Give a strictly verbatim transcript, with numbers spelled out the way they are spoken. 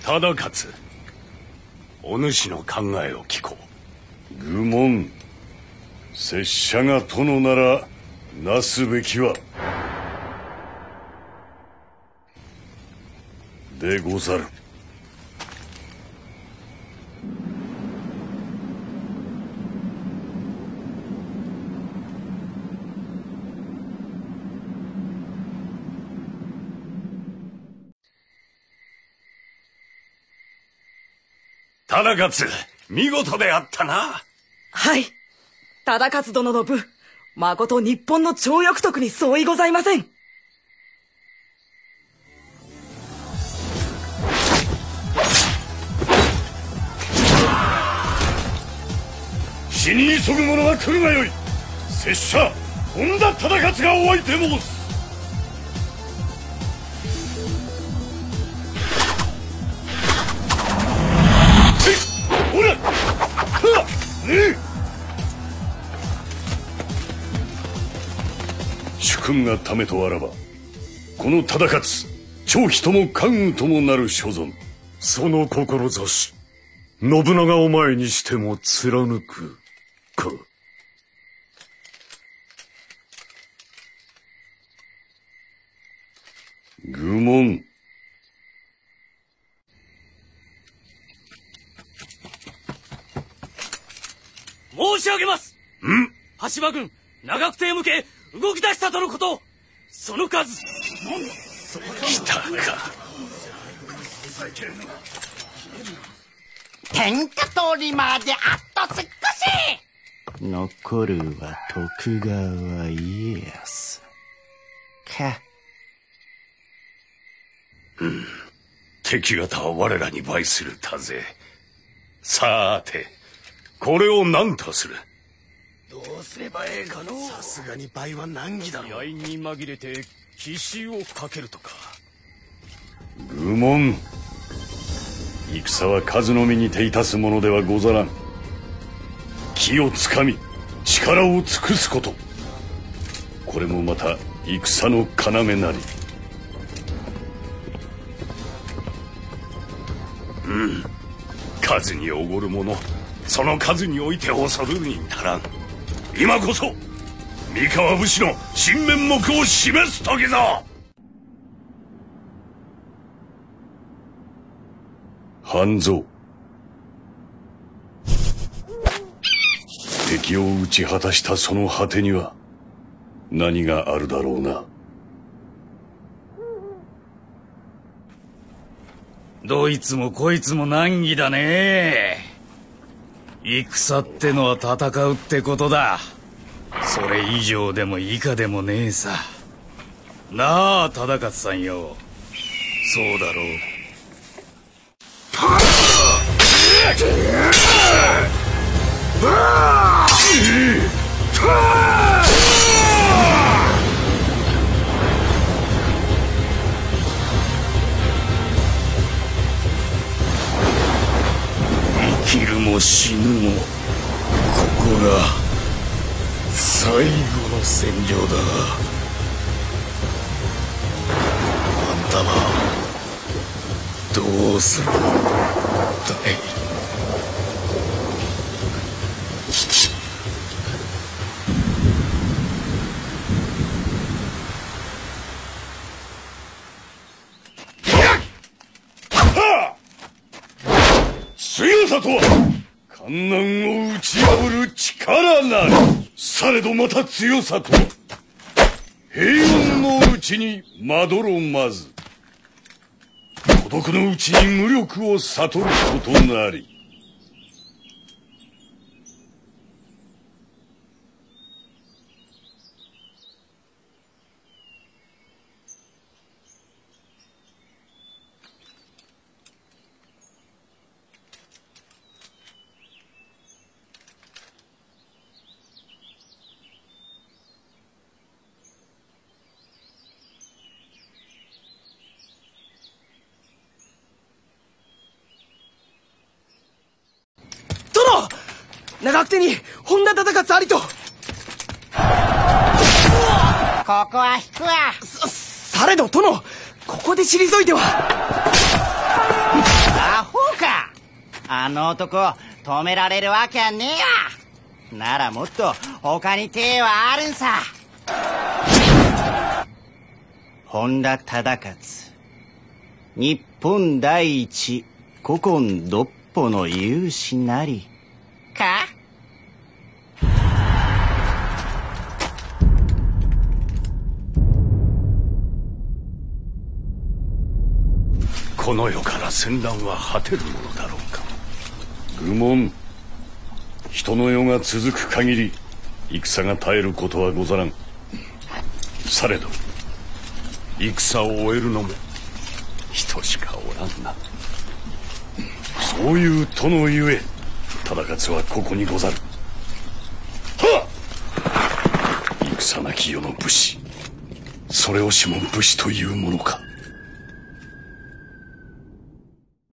忠勝、お主の考えを聞こう。愚問。拙者が殿ならなすべきはでござる。 忠勝、見事であったな。 はい。忠勝殿の分、まこと日本の徴翼徳に相違ございません。 死に急ぐ者は来るがよい。拙者本田忠勝がお相手申す。ほら、はっ、ねえ。主君がためとあらば、この忠勝、張飛とも関羽ともなる所存。 その志、信長を前にしても貫くか。 愚問。 申し上げます。 ん？ 羽柴軍長久手へ向け動き出したとのこと。その数来たか。 天下通りまであと少し。残るは徳川家康か。 うん、敵方は我らに倍する多勢。さーて、これを何とする。 どうすればええかの。 さすがに倍は難儀だろう。 居合に紛れて奇襲をかけるとか。 愚問。戦は数のみに手いたすものではござらん。気をつかみ力を尽くすこと、これもまた戦の要なり。 うん、数におごる者、その数において恐るるに足らん。今こそ三河武士の真面目を示す時ぞ。 半蔵、敵を討ち果たしたその果てには何があるだろうな。 どいつもこいつも難儀だね。戦ってのは戦うってことだ。それ以上でも以下でもねえさ。なあ忠勝さんよ。そうだろう。生きるも死ぬもここが最後の戦場だ。あんたはどうするんだい。 強さとは艱難を打ち破る力なり。されどまた強さとは平穏のうちにまどろまず、孤独のうちに無力を悟ることなり。 長久手に本田忠勝ありと。ここは引くわ。 さ、されど殿、 ここで退いては。 アホか。あの男止められるわけはねえわ。ならもっと他に手はあるんさ。本田忠勝、日本第一古今独歩の勇士なりか。 この世から戦乱は果てるものだろうか。 愚問。人の世が続く限り戦が絶えることはござらん。 されど戦を終えるのも人しかおらんな。 そういう殿ゆえ忠勝はここにござる。はっ！戦なき世の武士、それをしも武士というものか。